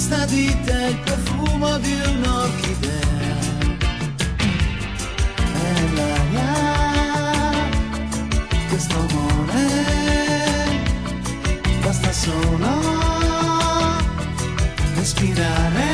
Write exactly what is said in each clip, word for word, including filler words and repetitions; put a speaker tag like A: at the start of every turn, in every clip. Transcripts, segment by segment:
A: vista di te il profumo di un'orchidea e l'aria, questo amore basta solo respirare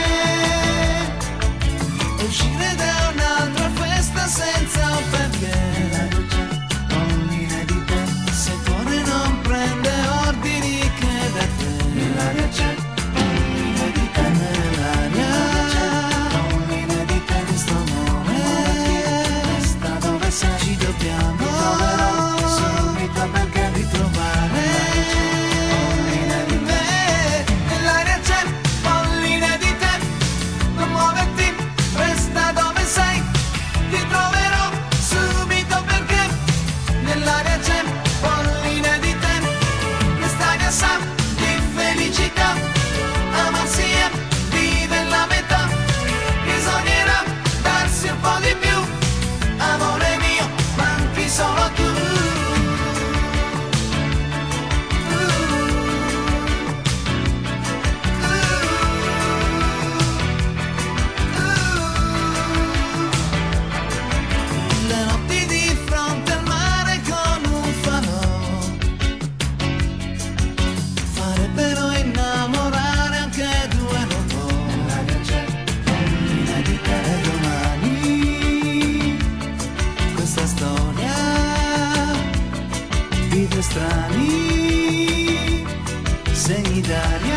A: e uscire da un'altra festa senza un perché. La luce collina di te, se il cuore non prende ordini che da te. Nell'aria c'è collina di te, nell'aria c'è collina di te, questo amore resta dove sei, ci dobbiamo troverò subito perché ritrovare. Collina di te, nell'aria c'è collina di te, non muoverti, resta dove sei, ti troverò subito perché nell'aria c'è collina di te, quest'aria sa di felicità, amarsi è vive la metà, bisognerà darsi un po' di più, amore mio, manchi solo tu. Le notti di fronte al mare con un falò farebbero innamorare anche due robot. Nell'aria c'è collina di te e domani questa storia di due strani segni d'aria